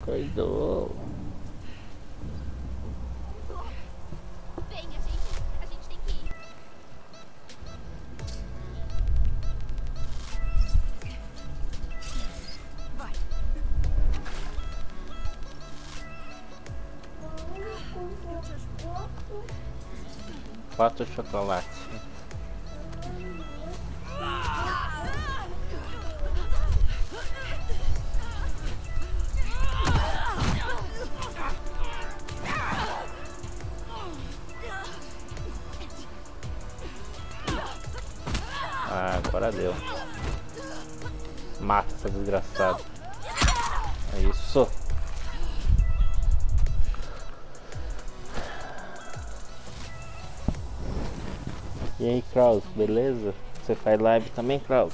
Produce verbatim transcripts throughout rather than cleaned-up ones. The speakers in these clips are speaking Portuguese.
Acordou. Vem, a gente, a gente tem que ir. Vai. Eu te ajudo. Quatro chocolates. Ah, agora deu. Mata essa desgraçada. É isso. E aí, Kraus, beleza? Você faz live também, Kraus?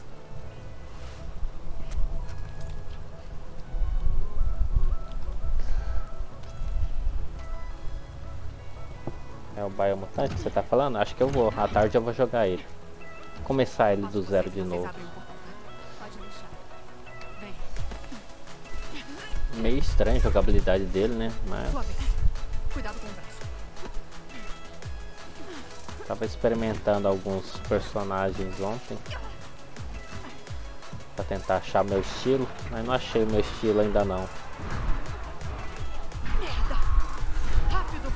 É o Biomutante que você tá falando? Acho que eu vou. À tarde eu vou jogar ele. Começar ele do zero de novo. Pode deixar. Vem. Meio estranho a jogabilidade dele, né? Mas Sua vez. Cuidado com o braço. tava experimentando alguns personagens ontem pra tentar achar meu estilo, mas não achei o meu estilo ainda não. Merda! Rápido!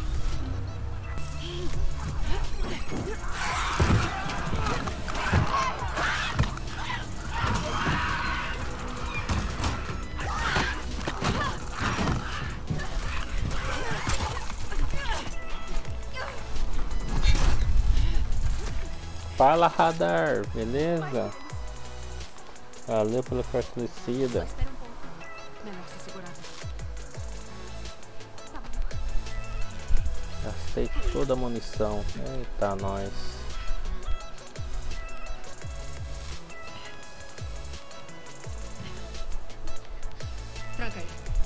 Fala, Radar, beleza? Valeu pela fortalecida. Espera um pouco. Melhor se segurar. Tá bom. Gastei toda a munição. Eita, nós. Tranca aí.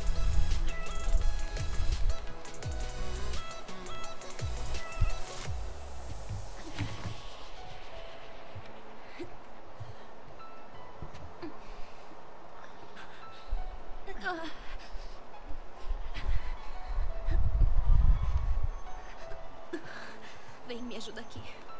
Vem, me ajuda aqui.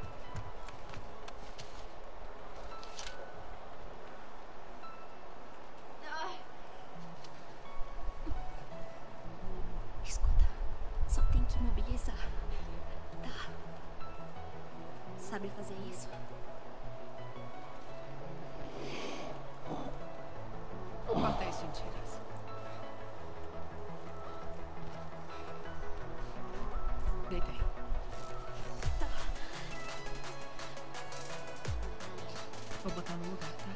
Escuta, só tem que imobilizar, tá? Sabe fazer isso? Corta isso em tiras. Deita aí. Vou botar no lugar, tá?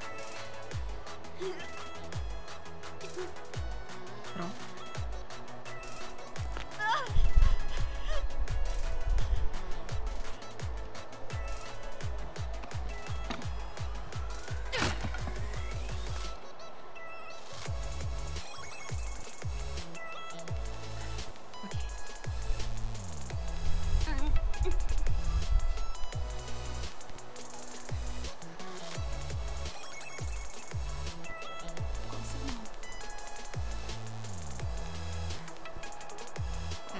Pronto? Ok. Coça não. É.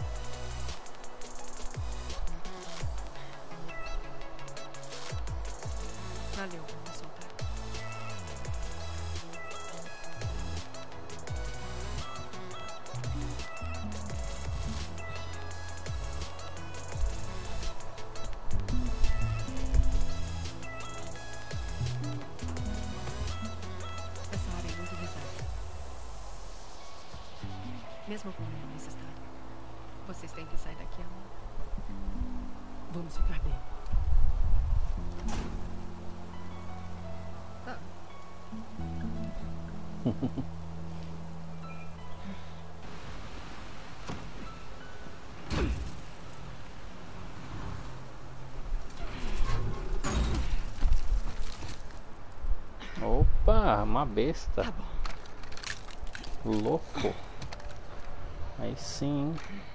Valeu, vamos soltar. Essa área é muito visada. Mesmo com ele nesse estado, vocês têm que sair daqui agora. Vamos ficar bem. Tá. Opa, uma besta. Tá bom. Louco. Aí sim.